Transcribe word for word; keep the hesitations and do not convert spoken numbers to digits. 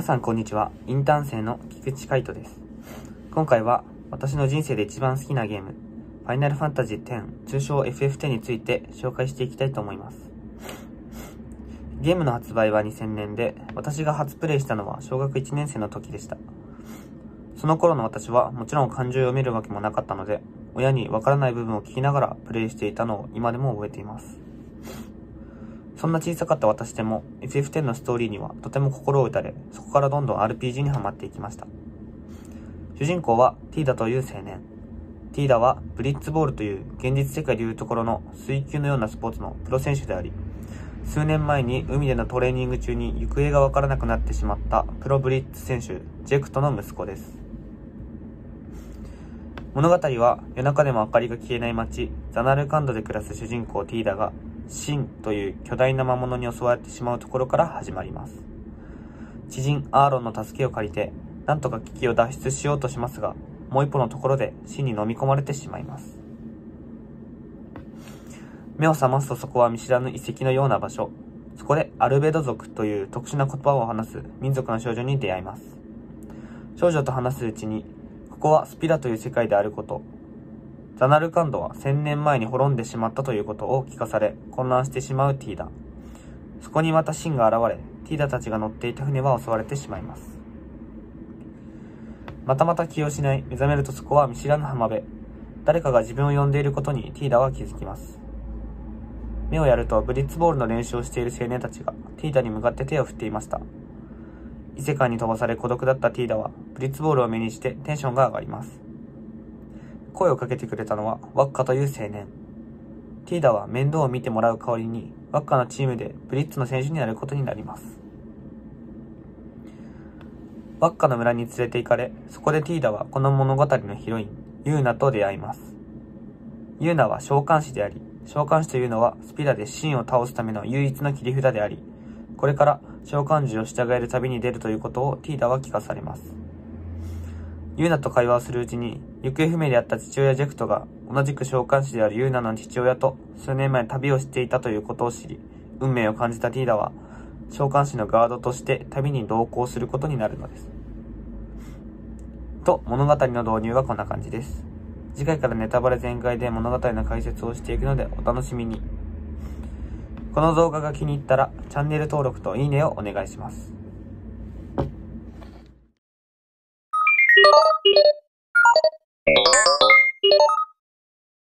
さんこんにちは。インターン生の菊池海斗です。今回は私の人生で一番好きなゲーム、ファイナルファンタジーテン、通称 エフエフテン について紹介していきたいと思います。ゲームの発売はにせんねんで、私が初プレイしたのは小学いちねん生の時でした。その頃の私はもちろん漢字を読めるわけもなかったので、親にわからない部分を聞きながらプレイしていたのを今でも覚えています。そんな小さかった私でも エフエフテン のストーリーにはとても心を打たれ、そこからどんどん アールピージー にはまっていきました。主人公はティーダという青年。ティーダはブリッツボールという現実世界でいうところの水球のようなスポーツのプロ選手であり、数年前に海でのトレーニング中に行方がわからなくなってしまったプロブリッツ選手ジェクトの息子です。物語は夜中でも明かりが消えない街ザナルカンドで暮らす主人公ティーダがシンという巨大な魔物に襲われてしまうところから始まります。知人アーロンの助けを借りてなんとか危機を脱出しようとしますが、もう一歩のところでシンに飲み込まれてしまいます。目を覚ますとそこは見知らぬ遺跡のような場所。そこでアルベド族という特殊な言葉を話す民族の少女に出会います。少女と話すうちに、ここはスピラという世界であること、ザナルカンドは千年前に滅んでしまったということを聞かされ、混乱してしまうティーダ。そこにまたシンが現れ、ティーダたちが乗っていた船は襲われてしまいます。またまた気を失い、目覚めるとそこは見知らぬ浜辺。誰かが自分を呼んでいることにティーダは気づきます。目をやるとブリッツボールの練習をしている青年たちがティーダに向かって手を振っていました。異世界に飛ばされ孤独だったティーダはブリッツボールを目にしてテンションが上がります。声をかけてくれたのはワッカという青年。ティーダは面倒を見てもらう代わりにワッカのチームでブリッツの選手になることになります。ワッカの村に連れて行かれ、そこでティーダはこの物語のヒロインユーナと出会います。ユーナは召喚師であり、召喚師というのはスピラでシンを倒すための唯一の切り札であり、これから召喚獣を従える旅に出るということをティーダは聞かされます。ユーナと会話をするうちに、行方不明であった父親ジェクトが同じく召喚師であるユーナの父親と数年前旅をしていたということを知り、運命を感じたティーダは召喚師のガードとして旅に同行することになるのです。と、物語の導入はこんな感じです。次回からネタバレ全開で物語の解説をしていくのでお楽しみに。この動画が気に入ったらチャンネル登録といいねをお願いします。 you